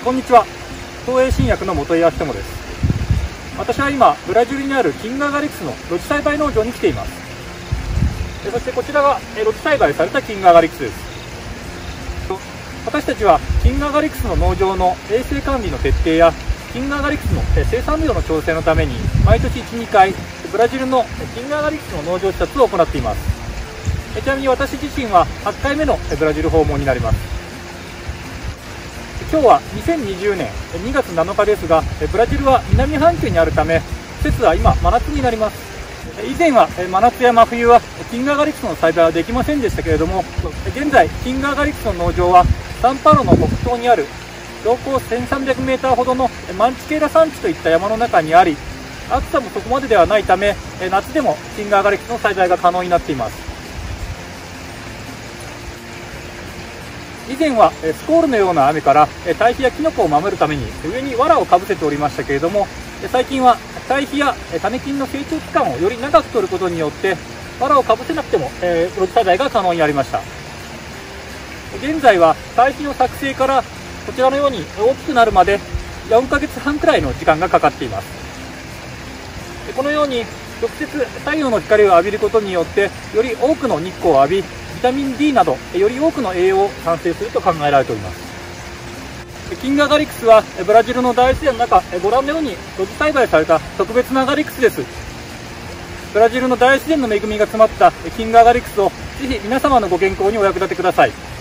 こんにちは。東映新薬の本井康友です。私は今、ブラジルにあるキングアガリクスの露地栽培農場に来ています。そしてこちらが露地栽培されたキングアガリクスです。私たちはキングアガリクスの農場の衛生管理の徹底やキングアガリクスの生産量の調整のために毎年 1,2 回ブラジルのキングアガリクスの農場視察を行っています。ちなみに私自身は8回目のブラジル訪問になります。今日は2020年2月7日ですが、ブラジルは南半球にあるため季節は今真夏になります。以前は真夏や真冬はキングアガリクスの栽培はできませんでしたけれども、現在キングアガリクスの農場はサンパウロの北東にある標高 1300m ほどのマンチケーラ山地といった山の中にあり、暑さもそこまでではないため夏でもキングアガリクスの栽培が可能になっています。以前はスコールのような雨から堆肥やキノコを守るために上に藁をかぶせておりましたけれども、最近は堆肥や種菌の成長期間をより長く取ることによって藁をかぶせなくても露地栽培が可能になりました。現在は堆肥の作成からこちらのように大きくなるまで4ヶ月半くらいの時間がかかっています。このように直接太陽の光を浴びることによってより多くの日光を浴び、ビタミン D などより多くの栄養を産生すると考えられております。キングアガリクスはブラジルの大自然の中、ご覧のように露地栽培された特別なアガリクスです。ブラジルの大自然の恵みが詰まったキングアガリクスをぜひ皆様のご健康にお役立てください。